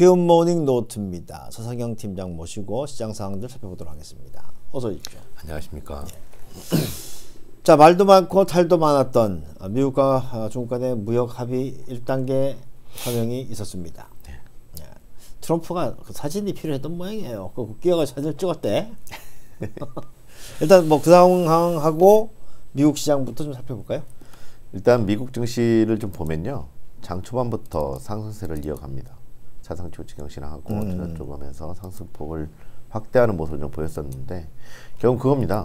굿모닝 노트입니다. 서상영 팀장 모시고 시장 상황들 살펴보도록 하겠습니다. 어서 오십시오. 안녕하십니까. 네. 자, 말도 많고 탈도 많았던 미국과 중국 간의 무역 합의 1단계 서명이 있었습니다. 네. 네. 트럼프가 그 사진이 필요했던 모양이에요. 그 끼어가 사진을 찍었대. 일단 뭐 그 상황하고 미국 시장부터 좀 살펴볼까요? 일단 미국 증시를 좀 보면요, 장 초반부터 상승세를 이어갑니다. 차상치 경신하고 전환 쪽 오면서 상승폭을 확대하는 모습을 좀 보였었는데 결국 그겁니다.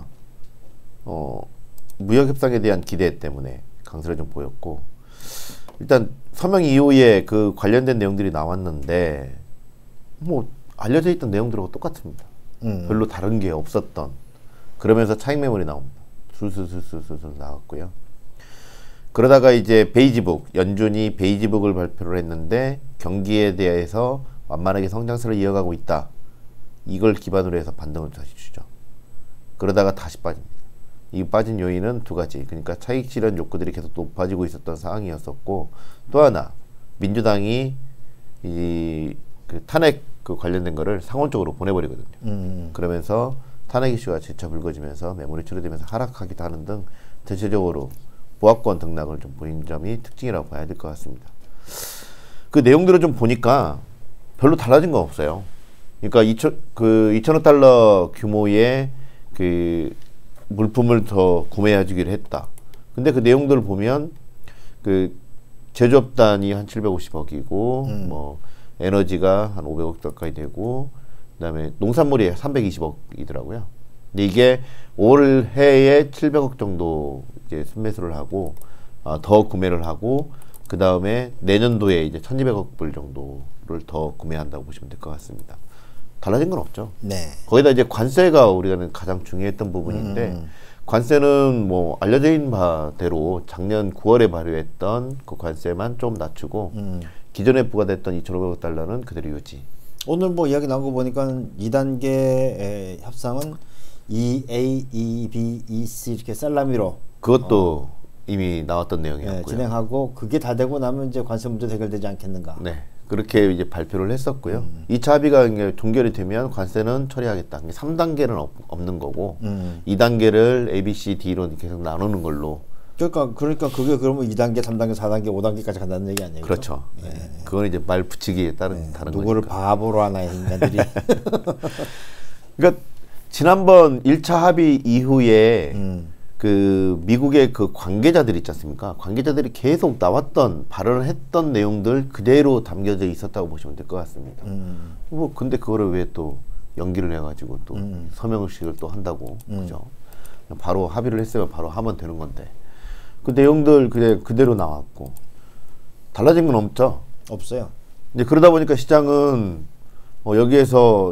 무역 협상에 대한 기대 때문에 강세를 좀 보였고, 일단 서명 이후에 그 관련된 내용들이 나왔는데 뭐 알려져 있던 내용들하고 똑같습니다. 별로 다른 게 없었던, 그러면서 차익 매물이 나옵니다. 술술술술술 나왔고요. 그러다가 이제 베이지북, 연준이 베이지북을 발표를 했는데 경기에 대해서 완만하게 성장세를 이어가고 있다. 이걸 기반으로 해서 반등을 다시 주죠. 그러다가 다시 빠집니다. 이 빠진 요인은 두 가지. 그러니까 차익 실현 욕구들이 계속 높아지고 있었던 상황이었었고, 또 하나 민주당이 그 탄핵 관련된 거를 상원 쪽으로 보내버리거든요. 그러면서 탄핵 이슈가 재차 불거지면서 매물이 줄어들면서 하락하기도 하는 등 전체적으로 보합권 등락을 좀 보인 점이 특징이라고 봐야 될 것 같습니다. 그 내용들을 좀 보니까 별로 달라진 건 없어요. 그러니까 2,000억 달러 규모의 그 물품을 더 구매해주기로 했다. 근데 그 내용들을 보면 그 제조업단이 한 750억이고 뭐 에너지가 한 500억 가까이 되고, 그다음에 농산물이 320억이더라고요. 근데 이게 올해에 700억 정도 이제 순매수를 하고 더 구매를 하고, 그 다음에 내년도에 이제 1,200억 불 정도를 더 구매한다고 보시면 될 것 같습니다. 달라진 건 없죠. 네. 거기다 이제 관세가 우리가 가장 중요했던 부분인데, 관세는 뭐 알려져 있는 바대로 작년 9월에 발효했던 그 관세만 좀 낮추고 기존에 부과됐던 2,500억 달러는 그대로 유지. 오늘 뭐 이야기 나온 거 보니까 2단계 협상은 EA, EB, EC 이렇게 살라미로 그것도 이미 나왔던 내용이었고요. 네, 진행하고 그게 다 되고 나면 이제 관세 문제 해결되지 않겠는가. 네, 그렇게 이제 발표를 했었고요. 2차 합의가 종결이 되면 관세는 처리하겠다. 3단계는 없는 거고 2단계를 A, B, C, D로 계속 나누는 걸로. 그러니까 그게 그러면 2단계, 3단계, 4단계, 5단계까지 간다는 얘기 아니에요? 그렇죠. 네. 그건 이제 말 붙이기에 따른 다른 거니까. 누구를 바보로 하나 인간들이. 그러니까 지난번 1차 합의 이후에 그 미국의 그 관계자들 있지 않습니까? 관계자들이 계속 나왔던 발언을 했던 내용들 그대로 담겨져 있었다고 보시면 될 것 같습니다. 뭐 근데 그거를 왜 또 연기를 해가지고 또 서명식을 또 한다고, 그죠? 바로 합의를 했으면 바로 하면 되는 건데 그 내용들 그대로 나왔고 달라진 건 없죠. 없어요. 이제 그러다 보니까 시장은 여기에서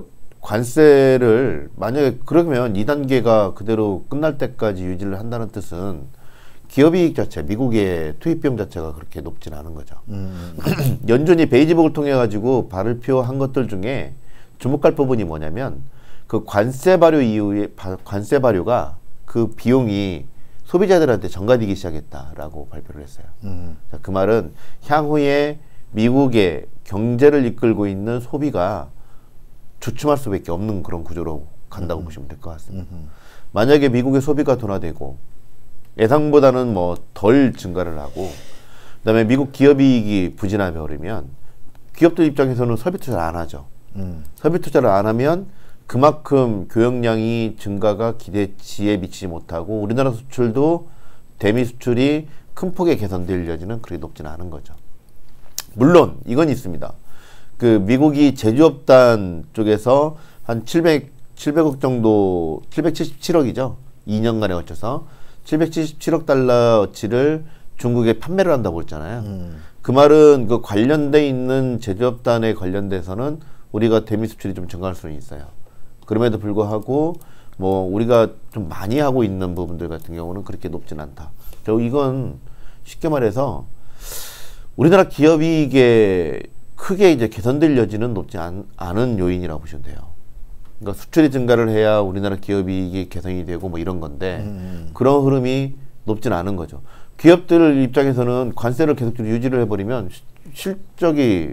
관세를 만약에 그러면 2단계가 그대로 끝날 때까지 유지를 한다는 뜻은 기업이익 자체, 미국의 투입 비용 자체가 그렇게 높진 않은 거죠. 연준이 베이지북을 통해 가지고 발표한 것들 중에 주목할 부분이 뭐냐면 그 관세 발효 이후에 관세 발효가 그 비용이 소비자들한테 전가되기 시작했다라고 발표를 했어요. 자, 그 말은 향후에 미국의 경제를 이끌고 있는 소비가 주춤할 수밖에 없는 그런 구조로 간다고 보시면 될 것 같습니다. 만약에 미국의 소비가 둔화되고 예상보다는 뭐 덜 증가를 하고, 그다음에 미국 기업이익이 부진하게 버리면 기업들 입장에서는 설비 투자를 안 하죠. 설비 투자를 안 하면 그만큼 교역량이 증가가 기대치에 미치지 못하고 우리나라 수출도 대미 수출이 큰 폭의 개선될 여지는 그렇게 높지는 않은 거죠. 물론 이건 있습니다. 그 미국이 제조업단 쪽에서 한 700억 정도, 777억이죠. 2년간에 걸쳐서 777억 달러어치를 중국에 판매를 한다고 했잖아요. 그 말은 그 관련돼 있는 제조업단에 관련돼서는 우리가 대미 수출이 좀 증가할 수는 있어요. 그럼에도 불구하고 뭐 우리가 좀 많이 하고 있는 부분들 같은 경우는 그렇게 높진 않다. 결국 이건 쉽게 말해서 우리나라 기업이익에 크게 이제 개선될 여지는 높지 않은 요인이라고 보시면 돼요. 그러니까 수출이 증가를 해야 우리나라 기업이익이 개선이 되고 뭐 이런 건데 그런 흐름이 높지는 않은 거죠. 기업들 입장에서는 관세를 계속 유지를 해버리면 실적이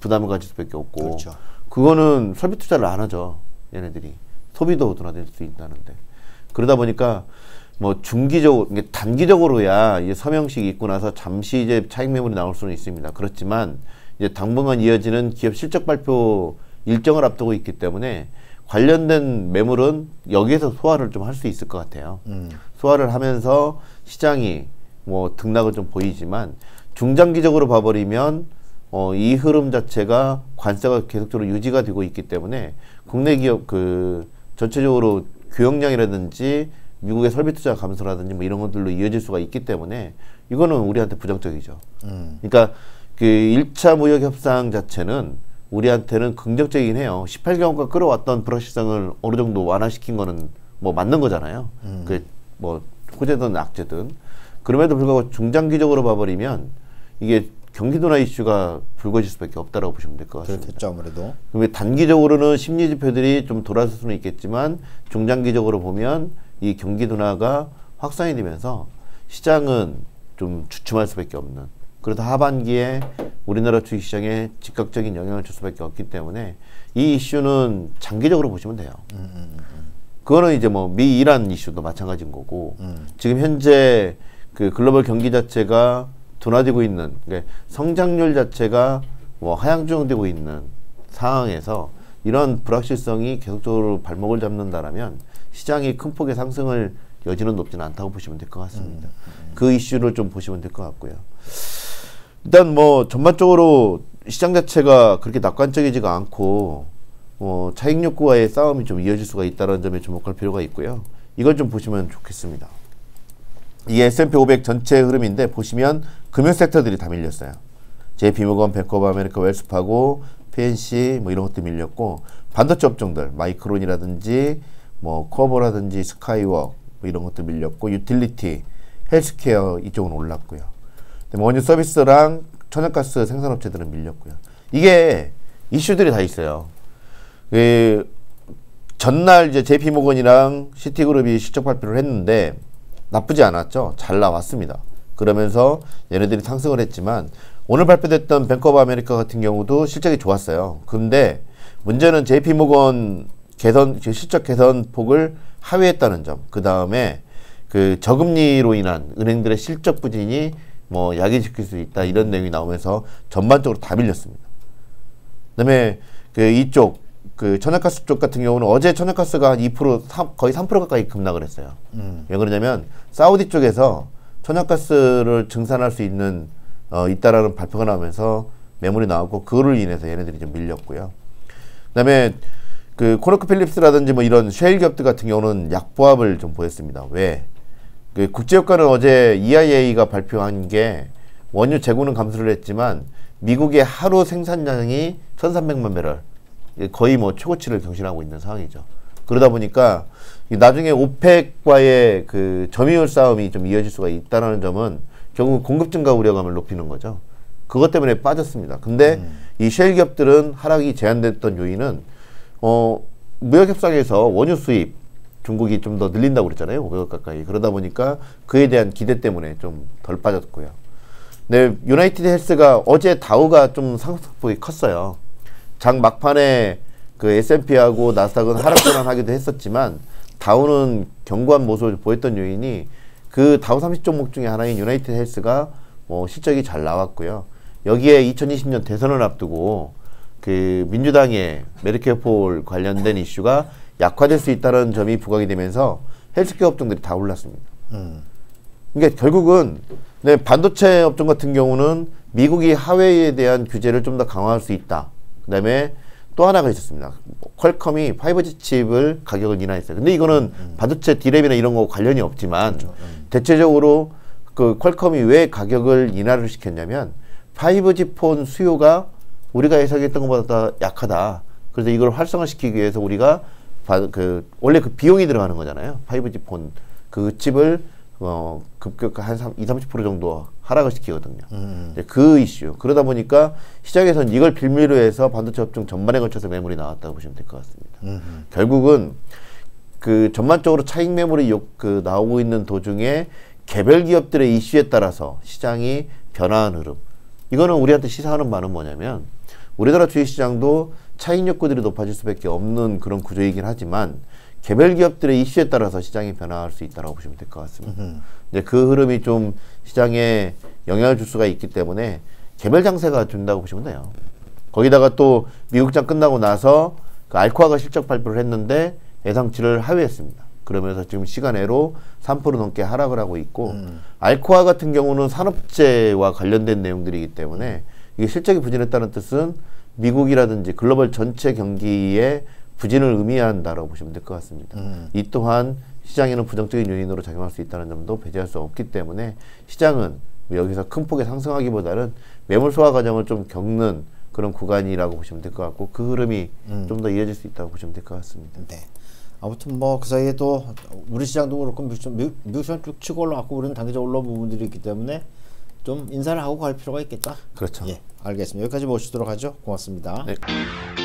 부담을 가질 수밖에 없고 그렇죠. 그거는 설비 투자를 안 하죠. 얘네들이 소비도 둔화될 수 있다는데 그러다 보니까 뭐 중기적으로 단기적으로야 이제 서명식이 있고 나서 잠시 이제 차익 매물이 나올 수는 있습니다. 그렇지만 이제 당분간 이어지는 기업 실적 발표 일정을 앞두고 있기 때문에 관련된 매물은 여기에서 소화를 좀 할 수 있을 것 같아요. 소화를 하면서 시장이 뭐 등락은 좀 보이지만 중장기적으로 봐버리면 이 흐름 자체가 관세가 계속적으로 유지가 되고 있기 때문에 국내 기업 그 전체적으로 교역량이라든지 미국의 설비 투자 감소라든지 뭐 이런 것들로 이어질 수가 있기 때문에 이거는 우리한테 부정적이죠. 그러니까 그 1차 무역 협상 자체는 우리한테는 긍정적이긴 해요. 18개월간 끌어왔던 불확실성을 어느 정도 완화시킨 거는 뭐 맞는 거잖아요. 그 뭐 호재든 악재든. 그럼에도 불구하고 중장기적으로 봐버리면 이게 경기도나 이슈가 불거질 수밖에 없다라고 보시면 될 것 같습니다. 그렇겠죠, 아무래도. 그러면 단기적으로는 심리 지표들이 좀 돌아설 수는 있겠지만 중장기적으로 보면 이 경기 둔화가 확산이 되면서 시장은 좀 주춤할 수밖에 없는 그래서 하반기에 우리나라 주식시장에 즉각적인 영향을 줄 수밖에 없기 때문에 이 이슈는 장기적으로 보시면 돼요. 그거는 이제 뭐 미-이란 이슈도 마찬가지인 거고 지금 현재 그 글로벌 경기 자체가 둔화되고 있는 그러니까 성장률 자체가 뭐 하향조정되고 있는 상황에서 이런 불확실성이 계속적으로 발목을 잡는다라면 시장이 큰 폭의 상승을 여지는 높지는 않다고 보시면 될 것 같습니다. 그 이슈를 좀 보시면 될 것 같고요. 일단 뭐 전반적으로 시장 자체가 그렇게 낙관적이지가 않고 차익 욕구와의 싸움이 좀 이어질 수가 있다는 점에 주목할 필요가 있고요. 이걸 좀 보시면 좋겠습니다. 이게 S&P 500 전체 흐름인데 보시면 금융 섹터들이 다 밀렸어요. JP모건, 뱅크 오브 아메리카, 웰스파고, PNC 뭐 이런 것도 밀렸고 반도체 업종들 마이크론이라든지 뭐 커버라든지 스카이워크 뭐 이런 것도 밀렸고 유틸리티, 헬스케어 이쪽은 올랐고요. 원유 서비스랑 천연가스 생산업체들은 밀렸고요. 이게 이슈들이 다 있어요. 그 전날 이제 JP모건이랑 시티그룹이 실적 발표를 했는데 나쁘지 않았죠. 잘 나왔습니다. 그러면서 얘네들이 상승을 했지만 오늘 발표됐던 뱅크 오브 아메리카 같은 경우도 실적이 좋았어요. 근데 문제는 JP모건 실적 개선 폭을 하회했다는 점. 그 다음에 그 저금리로 인한 은행들의 실적 부진이 뭐 야기시킬 수 있다 이런 내용이 나오면서 전반적으로 다 밀렸습니다. 그다음에 그 이쪽 그 천연가스 쪽 같은 경우는 어제 천연가스가 한 2% 거의 3% 가까이 급락을 했어요. 왜 그러냐면 사우디 쪽에서 천연가스를 증산할 수 있는 있다라는 발표가 나오면서 매물이 나왔고 그거를 인해서 얘네들이 좀 밀렸고요. 그다음에 그 코너크필립스라든지 뭐 이런 셰일 기업들 같은 경우는 약보합을 좀 보였습니다. 왜? 그 국제유가는 어제 EIA가 발표한 게 원유 재고는 감소를 했지만 미국의 하루 생산량이 1,300만 배럴 거의 뭐 최고치를 경신하고 있는 상황이죠. 그러다 보니까 나중에 오펙과의 그 점유율 싸움이 좀 이어질 수가 있다는 점은 결국 공급 증가 우려감을 높이는 거죠. 그것 때문에 빠졌습니다. 근데 이 셰일 기업들은 하락이 제한됐던 요인은 무역협상에서 원유 수입 중국이 좀 더 늘린다고 그랬잖아요. 500억 가까이. 그러다 보니까 그에 대한 기대 때문에 좀 덜 빠졌고요. 네, 유나이티드 헬스가 어제 다우가 좀 상승폭이 컸어요. 장 막판에 그 S&P하고 나스닥은 하락 전환하기도 했었지만 다우는 견고한 모습을 보였던 요인이 그 다우 30 종목 중에 하나인 유나이티드 헬스가 뭐 실적이 잘 나왔고요. 여기에 2020년 대선을 앞두고 그 민주당의 메디케어폴 관련된 이슈가 약화될 수 있다는 점이 부각이 되면서 헬스케어 업종들이 다 올랐습니다. 그러니까 결국은 네, 반도체 업종 같은 경우는 미국이 하웨이에 대한 규제를 좀 더 강화할 수 있다. 그 다음에 또 하나가 있었습니다. 퀄컴이 5G 칩을 가격을 인하했어요. 근데 이거는 반도체 디램이나 이런 거 관련이 없지만 그렇죠. 대체적으로 그 퀄컴이 왜 가격을 인하를 시켰냐면 5G 폰 수요가 우리가 예상했던 것보다 약하다. 그래서 이걸 활성화시키기 위해서 우리가 원래 그 비용이 들어가는 거잖아요. 5G 폰 그 칩을 급격히 한 20-30% 정도 하락을 시키거든요. 그 이슈. 그러다 보니까 시장에서는 이걸 빌미로 해서 반도체 업종 전반에 걸쳐서 매물이 나왔다고 보시면 될 것 같습니다. 결국은 그 전반적으로 차익 매물이 나오고 있는 도중에 개별 기업들의 이슈에 따라서 시장이 변화한 흐름. 이거는 우리한테 시사하는 바는 뭐냐면 우리나라 주식시장도 차익 욕구들이 높아질 수밖에 없는 그런 구조이긴 하지만 개별 기업들의 이슈에 따라서 시장이 변화할 수 있다고 보시면 될 것 같습니다. 이제 그 흐름이 좀 시장에 영향을 줄 수가 있기 때문에 개별 장세가 준다고 보시면 돼요. 거기다가 또 미국장 끝나고 나서 그 알코아가 실적 발표를 했는데 예상치를 하회했습니다. 그러면서 지금 시간외로 3% 넘게 하락을 하고 있고 알코아 같은 경우는 산업재와 관련된 내용들이기 때문에 이게 실적이 부진했다는 뜻은 미국이라든지 글로벌 전체 경기에 부진을 의미한다라고 보시면 될 것 같습니다. 이 또한 시장에는 부정적인 요인으로 작용할 수 있다는 점도 배제할 수 없기 때문에 시장은 여기서 큰 폭의 상승하기보다는 매물 소화 과정을 좀 겪는 그런 구간이라고 보시면 될 것 같고 그 흐름이 좀 더 이어질 수 있다고 보시면 될 것 같습니다. 네. 아무튼 뭐 그 사이에 또 우리 시장도 그렇고 미국 시장 쭉 치고 올라왔고 우리는 단기적으로 올라온 부분들이 있기 때문에 좀 인사를 하고 갈 필요가 있겠다. 그렇죠. 예, 알겠습니다. 여기까지 모시도록 하죠. 고맙습니다. 네.